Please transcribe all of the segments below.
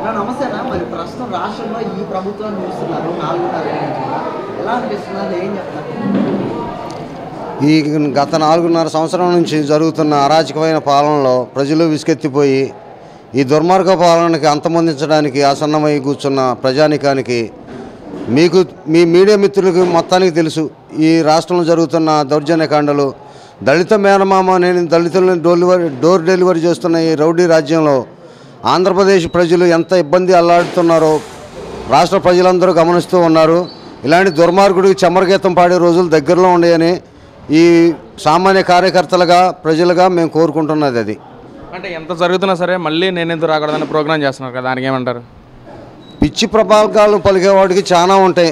నమస్తే అన్న. మరి ప్రస్తుతం రాష్ట్రంలో ఈ ప్రభుత్వాన్ని చూస్తున్నారు 4.5 నుంచి కూడా. ఎలా అనిపిస్తుంది? ఏం చెప్తారు? ఈ గత 4.5 సంవత్సరం నుంచి జరుగుతున్న అరాచకమైన పాలనలో ప్రజలు విసుకెత్తిపోయి ఈ దుర్మార్గ పాలనకి అంతమొందించడానికి ఆసన్నమై కూర్చున్న ప్రజానికానికి మీకు మీ మీడియా మిత్రులకు మొత్తానికి తెలుసు ఈ రాష్ట్రంలో జరుగుతున్న దౌర్జన్యకాండలు. దళిత మేనమామ నేను దళితులను డోర్ డెలివరీ చేస్తున్న ఈ రౌడీ రాజ్యంలో ఆంధ్రప్రదేశ్ ప్రజలు ఎంత ఇబ్బంది అల్లాడుతున్నారో రాష్ట్ర ప్రజలందరూ గమనిస్తూ ఉన్నారు. ఇలాంటి దుర్మార్గుడికి చెమరగీతం పాడే రోజులు దగ్గరలో ఉన్నాయని ఈ సామాన్య కార్యకర్తలుగా ప్రజలుగా మేము కోరుకుంటున్నది. అది అంటే ఎంత జరుగుతున్నా సరే మళ్ళీ నేనెందుకు రాకూడదని ప్రోగ్రామ్ చేస్తున్నారు కదా, దానికి ఏమంటారు? పిచ్చి ప్రపాకాలను పలికేవాడికి చాలా ఉంటాయి.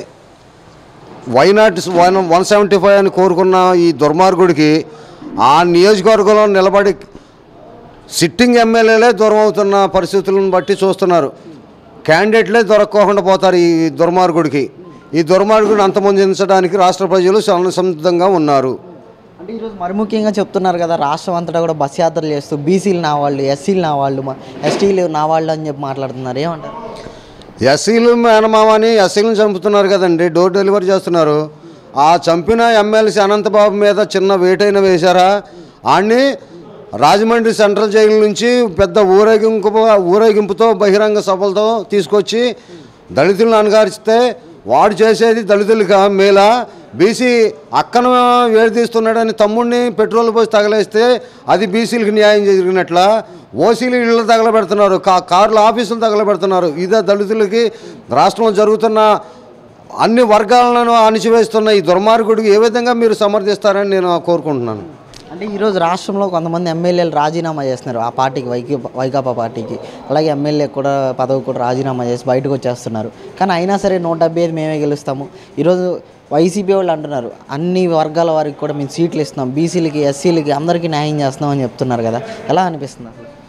వైనాట్ 175 అని కోరుకున్న ఈ దుర్మార్గుడికి ఆ నియోజకవర్గంలో నిలబడి సిట్టింగ్ ఎమ్మెల్యేలే దూరం అవుతున్న పరిస్థితులను బట్టి చూస్తున్నారు. క్యాండిడేట్లే దొరక్కోకుండా పోతారు ఈ దుర్మార్గుడికి. ఈ దుర్మార్గుడిని అంతమొందించడానికి రాష్ట్ర ప్రజలు సంసిద్ధంగా ఉన్నారు. అంటే ఈరోజు మరి ముఖ్యంగా చెప్తున్నారు కదా, రాష్ట్రం అంతటా కూడా బస్ యాత్రలు చేస్తూ బీసీలు నా వాళ్ళు, ఎస్సీలు నా వాళ్ళు, ఎస్టీలు నా వాళ్ళు అని చెప్పి మాట్లాడుతున్నారు. ఏమంటారు? ఎస్సీలు మేనమామని ఎస్సీలను చంపుతున్నారు కదండి, డోర్ డెలివరీ చేస్తున్నారు. ఆ చంపిన ఎమ్మెల్సీ అనంతబాబు మీద చిన్న వేటైన వేశారా? ఆడిని రాజమండ్రి సెంట్రల్ జైలు నుంచి పెద్ద ఊరేగింపుతో బహిరంగ సభలతో తీసుకొచ్చి దళితులను అనగారిస్తే వాడు చేసేది దళితులకి మేలా? బీసీ అక్కను వేడితీస్తున్నాడని తమ్ముడిని పెట్రోల్ పోసి తగలేస్తే అది బీసీలకు న్యాయం జరిగినట్ల? ఓసీలు ఇళ్ళు తగలబెడుతున్నారు, కార్ల ఆఫీసులు తగలబెడుతున్నారు. ఇదే దళితులకి రాష్ట్రంలో జరుగుతున్న అన్ని వర్గాలను అణిచివేస్తున్న ఈ దుర్మార్గుడికి ఏ విధంగా మీరు సమర్థిస్తారని నేను కోరుకుంటున్నాను. అంటే ఈరోజు రాష్ట్రంలో కొంతమంది ఎమ్మెల్యేలు రాజీనామా చేస్తున్నారు ఆ పార్టీకి, వైకాపా పార్టీకి. అలాగే ఎమ్మెల్యే కూడా పదవి కూడా రాజీనామా చేసి బయటకు వచ్చేస్తున్నారు. కానీ అయినా సరే 175 మేమే గెలుస్తాము. ఈరోజు వైసీపీ వాళ్ళు అంటున్నారు అన్ని వర్గాల వారికి కూడా మేము సీట్లు ఇస్తున్నాం, బీసీలకి ఎస్సీలకి అందరికీ న్యాయం చేస్తున్నామని చెప్తున్నారు కదా, ఎలా అనిపిస్తుంది?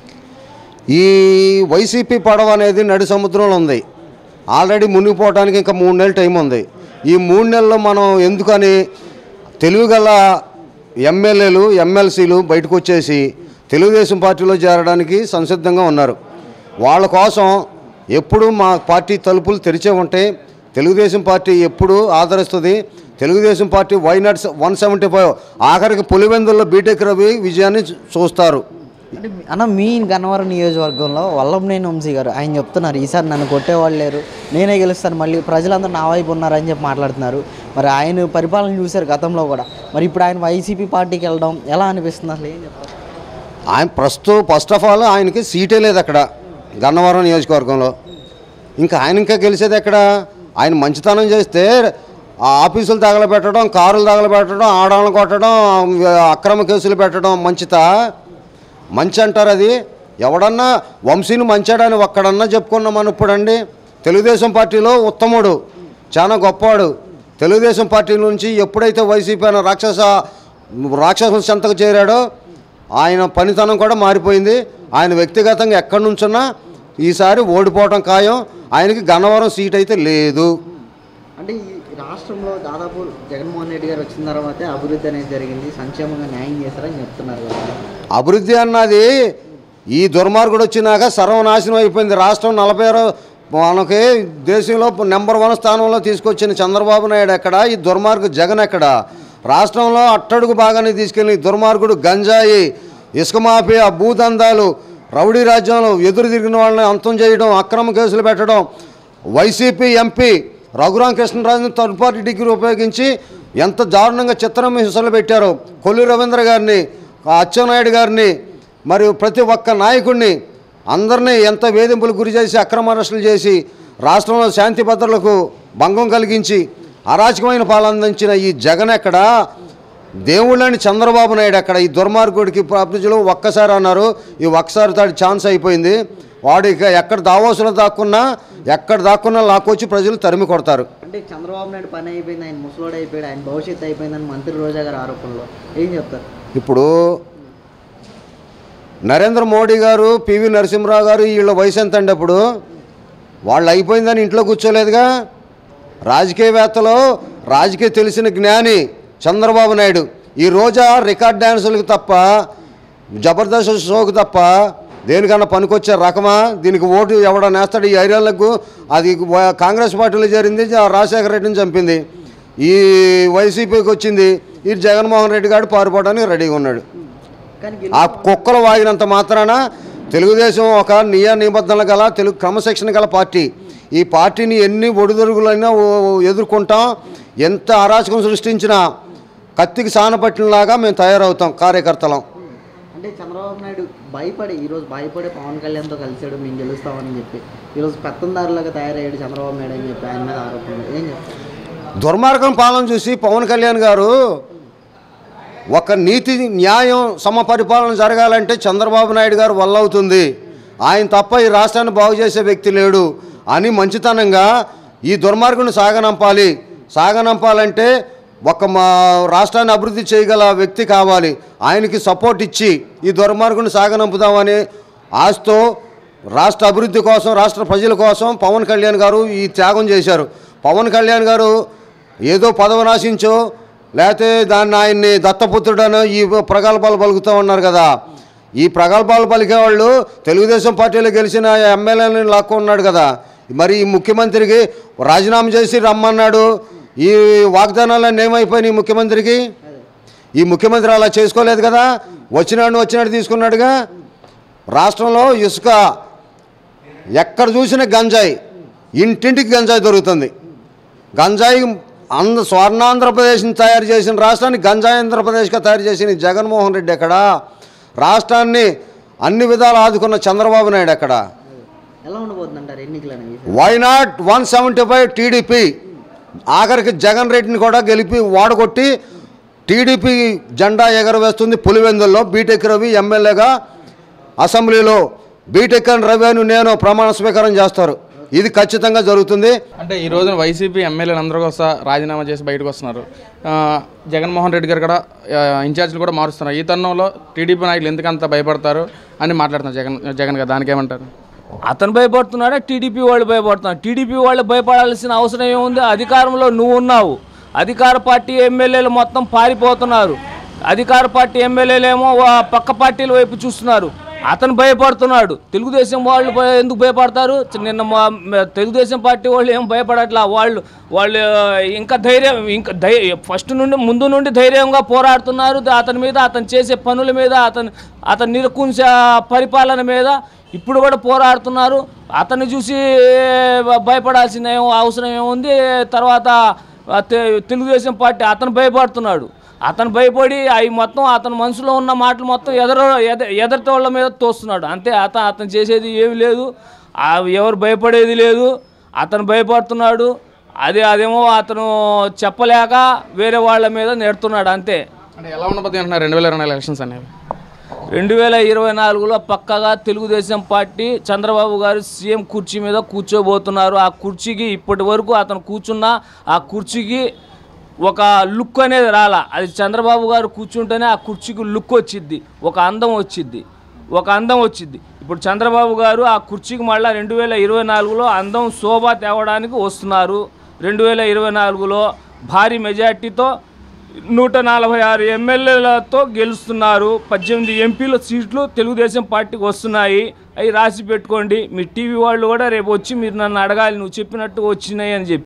ఈ వైసీపీ పడవ అనేది నడి సముద్రంలో ఉంది. ఆల్రెడీ మునిగిపోవడానికి ఇంకా 3 నెలలు టైం ఉంది. ఈ 3 నెలల్లో మనం ఎందుకని తెలివిగల ఎమ్మెల్యేలు ఎమ్మెల్సీలు బయటకు వచ్చేసి తెలుగుదేశం పార్టీలో చేరడానికి సంసిద్ధంగా ఉన్నారు. వాళ్ళ కోసం ఎప్పుడు మా పార్టీ తలుపులు తెరిచే ఉంటాయి. తెలుగుదేశం పార్టీ ఎప్పుడు ఆదరిస్తుంది. తెలుగుదేశం పార్టీ వైనాట్ 175 ఆఖరికి పులివెందుల్లో బీటెక్ రవి విజయాన్ని చూస్తారు. అంటే అన్న మీ గన్నవరం నియోజకవర్గంలో వల్లభనేని వంశీ గారు ఆయన చెప్తున్నారు ఈసారి నన్ను కొట్టేవాళ్ళు లేరు, నేనే గెలుస్తాను, మళ్ళీ ప్రజలందరూ నా వైపు ఉన్నారని చెప్పి మాట్లాడుతున్నారు. మరి ఆయన పరిపాలన చూశారు గతంలో కూడా, మరి ఇప్పుడు ఆయన వైసీపీ పార్టీకి వెళ్ళడం ఎలా అనిపిస్తుంది? అసలు ఏం చెప్తారు? ఆయన ఫస్ట్ ఆఫ్ ఆల్ ఆయనకి సీటే లేదు అక్కడ గన్నవరం నియోజకవర్గంలో. ఇంకా ఆయన ఇంకా గెలిచేది ఎక్కడ? ఆయన మంచితనం చేస్తే ఆ ఆఫీసులు తగలబెట్టడం, కారులు తగలబెట్టడం, ఆడవాళ్ళని కొట్టడం, అక్రమ కేసులు పెట్టడం మంచి అంటారు. అది ఎవడన్నా వంశీని మంచాడని ఒక్కడన్నా చెప్పుకున్నామని ఇప్పుడండి. తెలుగుదేశం పార్టీలో ఉత్తముడు, చాలా గొప్పవాడు. తెలుగుదేశం పార్టీ నుంచి ఎప్పుడైతే వైసీపీ అనే రాక్షసుల చెంతకు చేరాడో ఆయన పనితనం కూడా మారిపోయింది. ఆయన వ్యక్తిగతంగా ఎక్కడి నుంచున్నా ఈసారి ఓడిపోవడం ఖాయం. ఆయనకి గన్నవరం సీట్ అయితే లేదు. అంటే ఈ రాష్ట్రంలో దాదాపు జగన్మోహన్ రెడ్డి గారు వచ్చిన తర్వాతే అభివృద్ధి అనేది జరిగింది, సంక్షేమంగా న్యాయం చేశారని చెప్తున్నారు కదా. అభివృద్ధి అన్నది ఈ దుర్మార్గుడు వచ్చినాక సర్వనాశనం అయిపోయింది. రాష్ట్రం 46 మనకి దేశంలో నెంబర్ 1 స్థానంలో తీసుకొచ్చిన చంద్రబాబు నాయుడు ఎక్కడ? ఈ దుర్మార్గు జగన్ ఎక్కడ? రాష్ట్రంలో అట్టడుగు బాగానే తీసుకెళ్ళి దుర్మార్గుడు గంజాయి, ఇసుక మాఫియా, భూదందాలు, రౌడీ రాజ్యంలో ఎదురు తిరిగిన వాళ్ళని అంతం చేయడం, అక్రమ కేసులు పెట్టడం. వైసీపీ ఎంపీ రఘురామకృష్ణరాజుని థర్డ్ పార్టీ డిగ్రీ ఉపయోగించి ఎంత దారుణంగా చిత్రహింసలు పెట్టారో. కొల్లి రవీంద్ర గారిని, అచ్చెన్నాయుడు గారిని, మరియు ప్రతి ఒక్క నాయకుడిని అందరినీ ఎంత వేధింపులకు గురి చేసి అక్రమ అరెస్టులు చేసి రాష్ట్రంలో శాంతి భద్రతలకు భంగం కలిగించి అరాచకమైన పాలన అందించిన ఈ జగన్ ఎక్కడ? దేవుళ్ళని చంద్రబాబు నాయుడు ఎక్కడ? ఈ దుర్మార్గుడికి ప్రజలు ఒక్కసారి అన్నారు, ఈ ఒక్కసారి తాడి ఛాన్స్ అయిపోయింది. వాడు ఇక ఎక్కడ దావోసులో దాక్కున్నా లాక్కొచ్చి ప్రజలు తరిమి కొడతారు. అంటే చంద్రబాబు నాయుడు పని అయిపోయింది, ఆయన ముసలోడు అయిపోయాడు, ఆయన భవిష్యత్తు అయిపోయిందని మంత్రి రోజా గారి ఆరోపణలో ఏం చెప్తారు? ఇప్పుడు నరేంద్ర మోడీ గారు, పివి నరసింహరావు గారు వీళ్ళ వయసు ఎంత అండి? అప్పుడు వాళ్ళు అయిపోయిందని ఇంట్లో కూర్చోలేదుగా. రాజకీయవేత్తలో రాజకీయ తెలిసిన జ్ఞాని చంద్రబాబు నాయుడు. ఈ రోజా రికార్డ్ డ్యాన్సులకు తప్ప, జబర్దస్త్ షోకు తప్ప దేనికన్నా పనికొచ్చే రకమా? దీనికి ఓటు ఎవడన్నా వేస్తాడు? ఈ ఐదేళ్లకు అది కాంగ్రెస్ పార్టీలో చేరింది, రాజశేఖర రెడ్డిని చంపింది. ఈ వైసీపీకి వచ్చింది, ఈ జగన్మోహన్ రెడ్డి గారు పారిపోవడానికి రెడీగా ఉన్నాడు. ఆ కుక్కలు వాగినంత మాత్రాన తెలుగుదేశం ఒక నిబద్ధనలు గల క్రమశిక్షణ గల పార్టీ. ఈ పార్టీని ఎన్ని ఒడిదొడుగులైనా ఎదుర్కొంటాం. ఎంత అరాచకం సృష్టించినా కత్తికి సానపట్టినలాగా మేము తయారవుతాం కార్యకర్తలం. అంటే చంద్రబాబు నాయుడు ఈరోజు భయపడే పవన్ కళ్యాణ్తో కలిసాడు, మేము గెలుస్తామని చెప్పి ఈరోజు పెత్తందారులాగా తయారయ్యాడు చంద్రబాబు నాయుడు అని చెప్పి ఆయన మీద ఆరోపణలు ఏం చెప్తారు? దుర్మార్గం పాలన చూసి పవన్ కళ్యాణ్ గారు ఒక నీతి న్యాయం సమపరిపాలన జరగాలంటే చంద్రబాబు నాయుడు గారు వల్ల అవుతుంది, ఆయన తప్ప ఈ రాష్ట్రాన్ని బాగు చేసే వ్యక్తి లేడు అని మంచితనంగా ఈ దుర్మార్గుని సాగనంపాలంటే ఒక మా రాష్ట్రాన్ని అభివృద్ధి చేయగల వ్యక్తి కావాలి. ఆయనకి సపోర్ట్ ఇచ్చి ఈ దుర్మార్గుని సాగనంపుదామని ఆశతో రాష్ట్ర అభివృద్ధి కోసం, రాష్ట్ర ప్రజల కోసం పవన్ కళ్యాణ్ గారు ఈ త్యాగం చేశారు. పవన్ కళ్యాణ్ గారు ఏదో పదవి నాశించో లేకపోతే ఆయన్ని దత్తపుత్రుడనో ఈ ప్రగల్భాలు పలుకుతూ ఉన్నారు కదా. ఈ ప్రగల్భాలు పలికేవాళ్ళు తెలుగుదేశం పార్టీలో గెలిచిన ఎమ్మెల్యేలను లాక్కున్నాడు కదా. మరి ఈ ముఖ్యమంత్రికి రాజీనామా చేసి రమ్మన్నాడు. ఈ వాగ్దానాలన్నీ ఏమైపోయినాయి ఈ ముఖ్యమంత్రికి? ఈ ముఖ్యమంత్రి అలా చేసుకోలేదు కదా. వచ్చినట్టు తీసుకున్నాడుగా. రాష్ట్రంలో ఇసుక ఎక్కడ చూసినా గంజాయి, ఇంటింటికి గంజాయి దొరుకుతుంది. గంజాయి స్వర్ణాంధ్రప్రదేశ్ని తయారు చేసిన రాష్ట్రాన్ని గంజాయి ఆంధ్రప్రదేశ్గా తయారు చేసిన జగన్మోహన్ రెడ్డి ఎక్కడ? రాష్ట్రాన్ని అన్ని విధాలు ఆదుకున్న చంద్రబాబు నాయుడు ఎక్కడ? ఎలా ఉండబోతుందంటారు ఎన్నికలు? Why not 175 TDP? ఆఖరికి జగన్ రెడ్డిని కూడా గెలిపి వాడగొట్టి టీడీపీ జెండా ఎగరవేస్తుంది పులివెందుల్లో. బీటెక్ రవి ఎమ్మెల్యేగా అసెంబ్లీలో బీటెక్ రవి అని నేను ప్రమాణ స్వీకారం చేస్తారు. ఇది ఖచ్చితంగా జరుగుతుంది. అంటే ఈ రోజున వైసీపీ ఎమ్మెల్యేలు అందరూ కూడా రాజీనామా చేసి బయటకు వస్తున్నారు. జగన్మోహన్ రెడ్డి గారు కూడా ఇన్ఛార్జీలు కూడా మారుస్తున్నారు. ఈ తరుణంలో టీడీపీ నాయకులు ఎందుకంత భయపడతారు అని మాట్లాడుతున్నారు జగన్ గారు. దానికి ఏమంటారు? అతను భయపడుతున్నాడా? టీడీపీ వాళ్ళు భయపడుతున్నారు. టీడీపీ వాళ్ళు భయపడాల్సిన అవసరం ఏముంది? అధికారంలో నువ్వు ఉన్నావు. అధికార పార్టీ ఎమ్మెల్యేలు మొత్తం పారిపోతున్నారు. అధికార పార్టీ ఎమ్మెల్యేలు ఏమో పక్క పార్టీల వైపు చూస్తున్నారు. అతను భయపడుతున్నాడు. తెలుగుదేశం వాళ్ళు ఎందుకు భయపడతారు? నిన్న తెలుగుదేశం పార్టీ వాళ్ళు ఏం భయపడట్లా. వాళ్ళు ఇంకా ఫస్ట్ నుండి ముందు నుండి ధైర్యంగా పోరాడుతున్నారు. అతని మీద, అతను చేసే పనుల మీద, అతను నిరకుంశ పరిపాలన మీద ఇప్పుడు కూడా పోరాడుతున్నారు. అతన్ని చూసి భయపడాల్సిన అవసరం ఏముంది? తర్వాత తెలుగుదేశం పార్టీ అతను భయపడుతున్నాడు. అతను భయపడి అవి మొత్తం అతని మనసులో ఉన్న మాటలు మొత్తం ఎదరితోళ్ళ మీద తోస్తున్నాడు. అంతే. అతను చేసేది ఏమి లేదు. ఎవరు భయపడేది లేదు. అతను భయపడుతున్నాడు. అదేమో అతను చెప్పలేక వేరే వాళ్ళ మీద నెడుతున్నాడు. అంతే. అంటే ఎలా ఉండబోతుంది అంటున్నారు 2024 ఎలక్షన్స్ అనేవి? 2024లో పక్కగా తెలుగుదేశం పార్టీ చంద్రబాబు గారు సీఎం కుర్చీ మీద కూర్చోబోతున్నారు. ఆ కుర్చీకి ఇప్పటి వరకు అతను కూర్చున్న ఆ కుర్చీకి ఒక లుక్ అనేది రాలా. అది చంద్రబాబు గారు కూర్చుంటేనే ఆ కుర్చీకి లుక్ వచ్చిద్ది, ఒక అందం వచ్చిద్ది. ఇప్పుడు చంద్రబాబు గారు ఆ కుర్చీకి మళ్ళీ 2024లో అందం శోభ తేవడానికి వస్తున్నారు. 2024లో భారీ మెజార్టీతో 146 ఎమ్మెల్యేలతో గెలుస్తున్నారు. 18 ఎంపీల సీట్లు తెలుగుదేశం పార్టీకి వస్తున్నాయి. అవి రాసి పెట్టుకోండి. మీ టీవీ వాళ్ళు కూడా రేపు వచ్చి మీరు నన్ను అడగాలి, నువ్వు చెప్పినట్టు వచ్చినాయి అని చెప్పి.